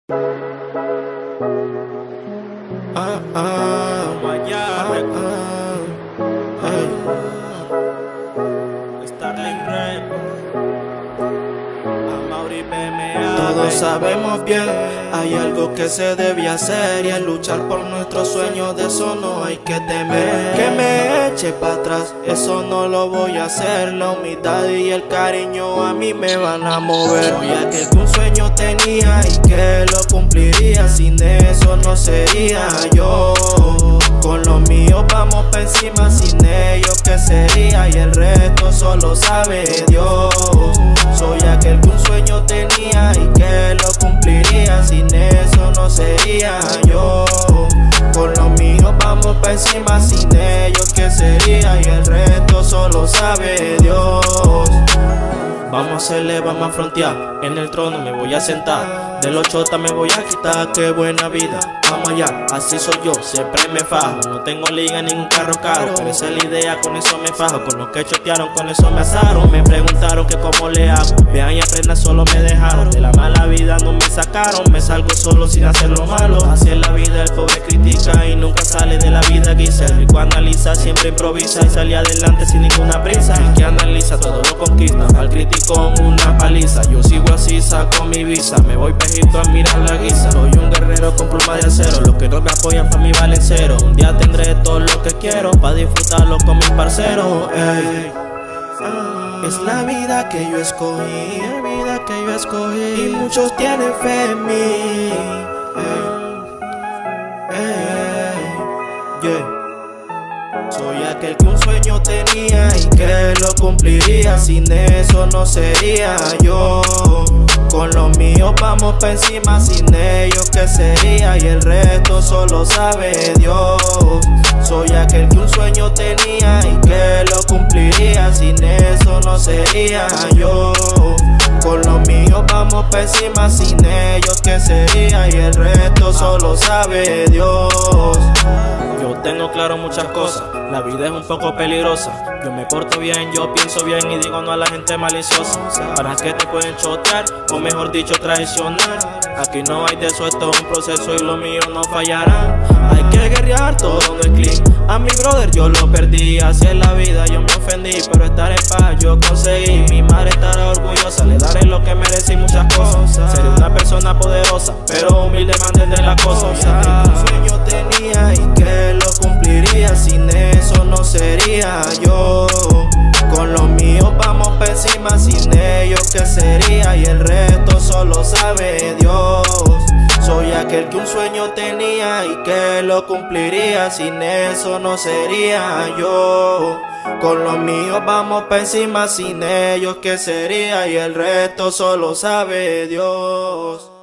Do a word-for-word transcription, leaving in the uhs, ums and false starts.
Ah, ah, Guayaba, ah, hey. Starling Red, Amaury B M A. Todos sabemos bien, hay algo que se debe hacer y es luchar por nuestros sueños, de eso no hay que temer. Que me eche para atrás, eso no lo voy a hacer. La humildad y el cariño a mí me van a mover. Soy aquel que un sueño tenía y que lo cumpliría, sin eso no sería yo. Con los míos vamos pa' encima, sin ellos qué sería, y el resto solo sabe Dios. Soy aquel que un sueño tenía y que lo cumpliría, sin eso no sería yo. Con los míos vamos pa' encima, sin ellos qué sería, y el resto solo sabe Dios. Vamos a hacerle, vamos a frontear, en el trono me voy a sentar, de los chotas me voy a quitar, qué buena vida. Vamos allá, así soy yo, siempre me fajo. No tengo liga, ningún carro caro, pero esa es la idea, con eso me fajo. Con los que chotearon, con eso me asaron. Me preguntaron que cómo le hago, vean y aprendan, solo me dejaron. De la mala vida no me sacaron, me salgo solo sin hacer lo malo. Así es la vida, el pobre critica y nunca sale de la vida guisa. El rico analiza, siempre improvisa y sale adelante sin ninguna prisa. El que analiza todo lo conquista, al crítico una paliza. Yo sigo así, saco mi visa, me voy pejito a mirar la guisa. Soy un guerrero con pluma de acero, los que no me apoyan pa' mi valen cero. Un día tendré todo lo que quiero, pa' disfrutarlo con mis parceros, ey. Es la vida que yo escogí, la vida que yo escogí, y muchos tienen fe en mí, ey, ey, yeah. Soy aquel que un sueño tenía y que lo cumpliría, sin eso no sería yo. Con los míos vamos pa' encima, sin ellos qué sería, y el resto solo sabe Dios. Soy aquel que un sueño tenía y que lo cumpliría, sin eso no sería yo. Con los míos vamos pa' encima, sin ellos qué sería, y el resto solo sabe Dios. Yo tengo claro muchas cosas, la vida es un poco peligrosa. Yo me porto bien, yo pienso bien y digo no a la gente maliciosa. ¿Para qué te pueden chotear? O mejor dicho traicionar. Aquí no hay de eso, esto es un proceso y lo mío no fallará. Hay que guerrear, todo no es clean. A mi brother yo lo perdí, así es la vida, yo me ofendí, pero estar en paz yo conseguí. Mi madre estará orgullosa, le daré lo que merece y muchas cosas. Seré una persona poderosa, pero humilde mantendré la cosa. Un sueño tenía y que lo cumpliría, sin eso no sería yo. Con los míos vamos pa' encima, sin ellos qué sería, y el resto solo sabe Dios. Soy aquel que un sueño tenía y que lo cumpliría, sin eso no sería yo. Con los míos vamos pa' encima, sin ellos qué sería, y el resto solo sabe Dios.